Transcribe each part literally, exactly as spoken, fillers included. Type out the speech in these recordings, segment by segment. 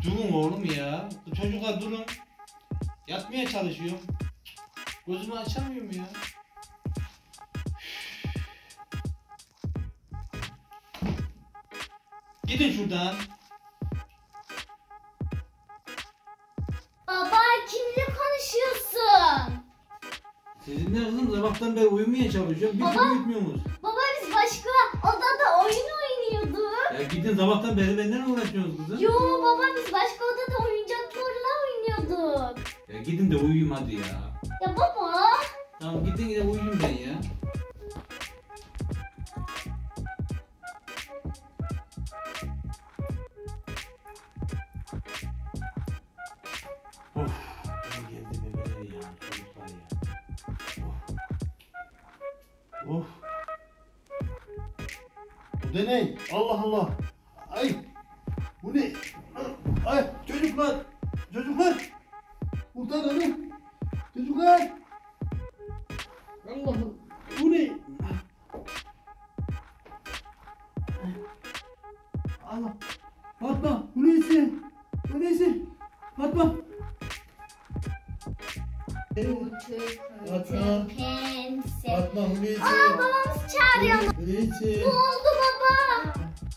Durun oğlum ya. Bu çocuklar durun. Yatmaya çalışıyorum. Gözümü açamıyorum ya. Gidin şuradan. Baba kimle konuşuyorsun? Sizinle kızım sabahtan beri uyumaya çalışıyorum. Bir Baba. türlü uyutmuyorsunuz. Baba biz başka odada oyun oynuyorduk. Ya gidin sabahtan beri benden uğraşıyorsunuz kızım. Yo baba biz başka odada oyuncaklarla oynuyorduk. Ya gidin de uyuyayım hadi ya. Ya baba. Tamam gidin de uyuyayım ben ya. Of. Ben geldi bebeler ya. Çocuklar ya. Of. Of. Bu da ne? Allah Allah. Ay. Bu ne? Ay çocuklar. Çocuklar. Kurtaralım. Çocuklar. Allah'ım. Bu ne? Allah. Fatma. Bu neyse? Bu neyse? Fatma. Fatma. Pense. Fatma Hulusi. Aa babamız çağırıyor. Hulusi. Ne oldu baba?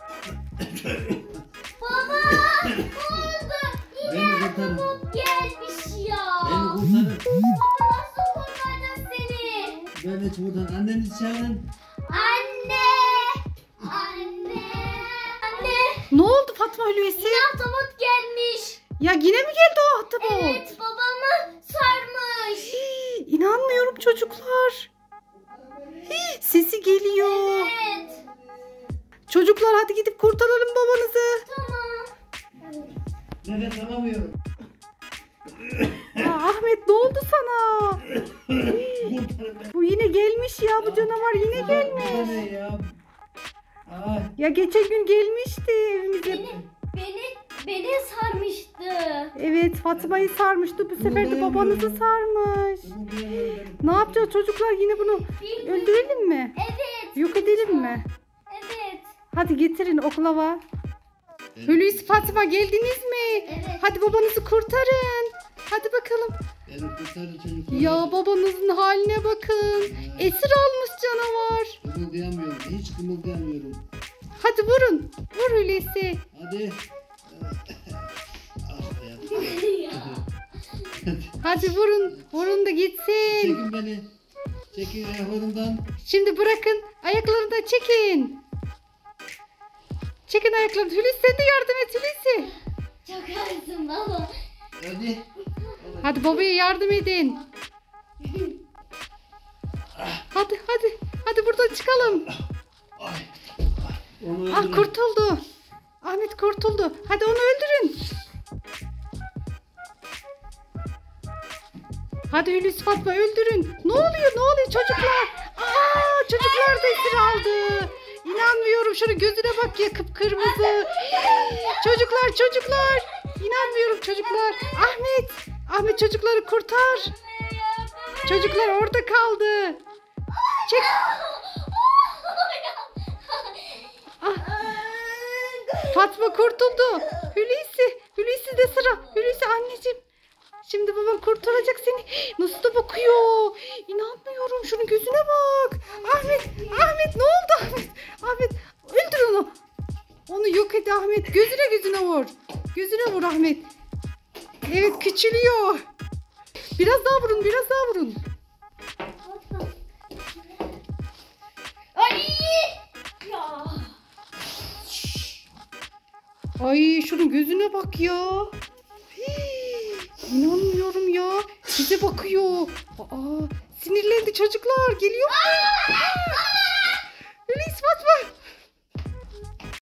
Baba ne oldu? Beni Yine kurtarın. ahtapot gelmiş ya. Beni kurtarın. Baba nasıl kurtaracağız seni? Ben hiç buradan annenizi çağırın. Anne! Anne! Anne! Ne oldu Fatma Hulusi? Yine ahtapot gelmiş. Ya yine mi geldi o ahtapot? Evet babamı sarmış. Hii, İnanmıyorum çocuklar. Hii, sesi geliyor. Evet. Çocuklar hadi gidip kurtaralım babanızı. Tamam. Nefes alamıyorum. Aa, Ahmet ne oldu sana? Hii, bu yine gelmiş ya, bu canavar yine Bu gelmiş. ne ya? Ay. Ya geçen gün gelmişti evimize. Beni, beni, beni sarmıştı. Evet, Fatma'yı sarmıştı, bu sefer de babanızı sarmış. Ne yapacağız çocuklar, yine bunu Bilmiyorum. öldürelim mi? Evet. Yok edelim mi? Evet. Hadi getirin oklava. Hulusi, Fatma geldiniz mi? Evet. Hadi babanızı kurtarın. Hadi bakalım. Beni kurtarın çocuklar. Ya babanızın haline bakın. Esir almış canavar. Kımıldayamıyorum. Hiç kımıldayamıyorum. Hadi vurun. Vur Hulusi. Hadi. Ah ya. Hadi vurun. Vurun da gitsin. Çekin beni. Çekin ayaklarımdan. Şimdi bırakın. Ayaklarını da çekin. Çekin ayaklarını. Hulusi sen de yardım et Hulusi. Çok ağırsın baba. Hadi. Hadi babaya yardım edin. Hadi hadi. Hadi buradan çıkalım. Ay. Onu Ah öldürün. kurtuldu. Ahmet kurtuldu. Hadi onu öldürün. Hadi Hulusi, Fatma öldürün. Ne oluyor ne oluyor çocuklar? Aa, çocuklar da esir aldı. İnanmıyorum, şunun gözüne bak ya, kıpkırmızı. Çocuklar çocuklar. İnanmıyorum çocuklar. Ahmet. Ahmet çocukları kurtar. Çocuklar orada kaldı. Çek. Ah. Fatma kurtuldu. Hulusi. Hulusi de sıra. Hulusi anneciğim. Şimdi baban kurtaracak seni. Nasıl da bakıyor. İnanmıyorum. Şunun gözüne bak. Ahmet. Ahmet ne oldu Ahmet? Ahmet öldür onu. Onu yok et Ahmet. Gözüne gözüne vur. Gözüne vur Ahmet. Evet küçülüyor. Biraz daha vurun. Biraz daha vurun. Ay! Ya. Ay şunun gözüne bak ya. Hii, İnanmıyorum ya. Size bakıyor. Aa, sinirlendi çocuklar. Geliyor. Hulusi, Fatma.